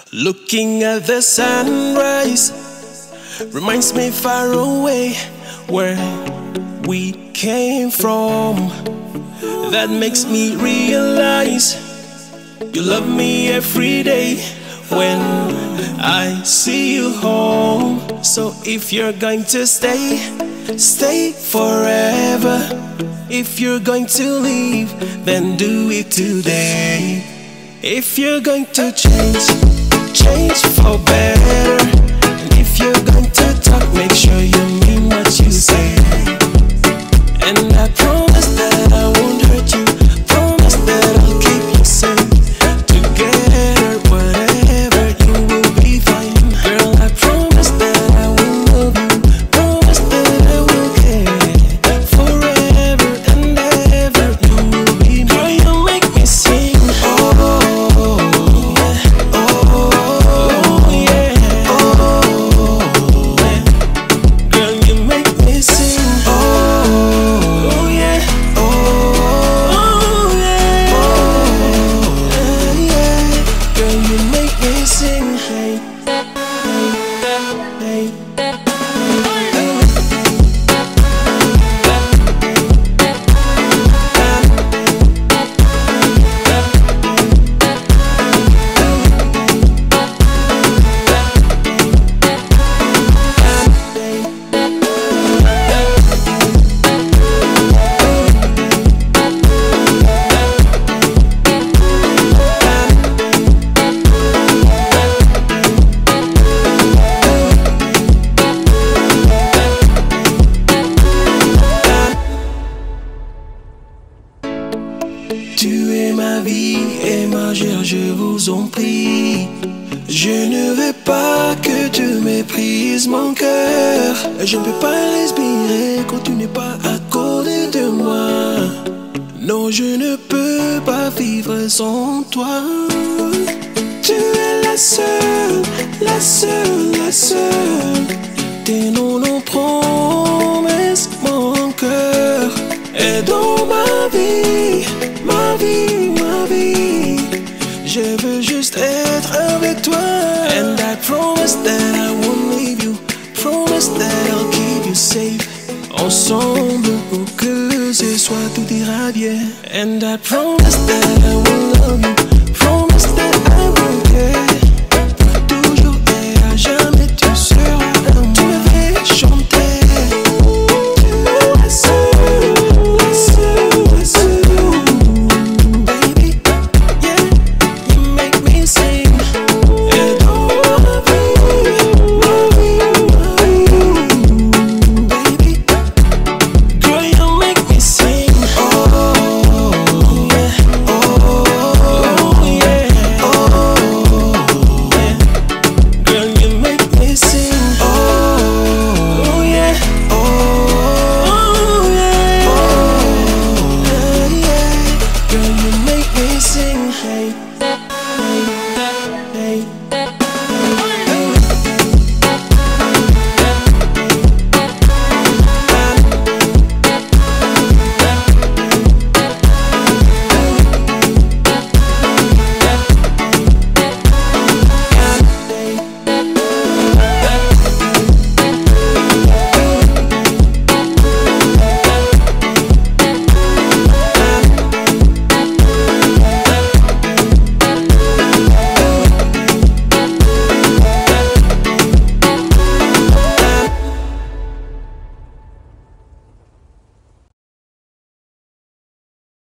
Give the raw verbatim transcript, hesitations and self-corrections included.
Looking at the sunrise reminds me far away where we came from. That makes me realize you love me every day when I see you home. So if you're going to stay, stay forever. If you're going to leave, then do it today. If you're going to change, change for better. And if you're going to talk, make sure you mean what you say. And I promise that I won't hurt you, promise that I'll keep you safe. Together, whatever, you will be fine. Girl, I promise that I will love you, promise that I will care. Forever and ever, you will be mine. Girl, you make me sing. Oh, tu es ma vie et ma chère, je vous en prie. Je ne veux pas que tu méprises mon cœur. Je ne peux pas respirer quand tu n'es pas à côté de moi. Non, je ne peux pas vivre sans toi. Tu es la seule, la seule, la seule. Tes noms, nos promesses, mon cœur est dans ma vie. Ma vie, ma vie, je veux juste être avec toi. And I promise that I won't leave you, promise that I'll keep you safe. Ensemble, où que ce soit, tout ira bien. And I promise that I will love you, promise that I will care. Toujours et à jamais, tu seras à moi. Tu me fais chanter. Sing, hey.